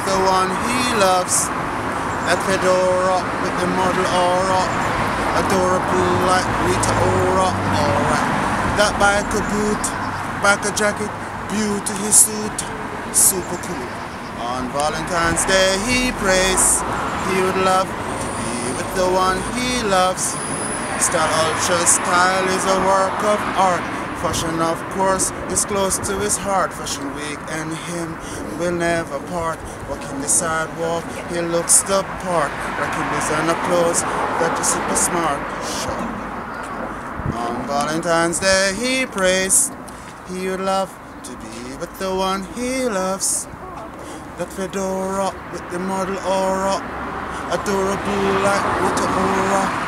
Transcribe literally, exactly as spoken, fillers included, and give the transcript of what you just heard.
the one he loves. That fedora with the model aura, adorable like Rita Ora. Alright, that biker boot, biker jacket, beauty his suit, super cool. On Valentine's Day he prays he would love to be with the one he loves. Style ultra style is a work of art. Fashion, of course, is close to his heart. Fashion week and him will never part. Walking the sidewalk, he looks the part. Rocking designer clothes that is super smart. Sure. On Valentine's Day he prays he would love to be with the one he loves. That fedora with the model aura, adorable like Rita Ora.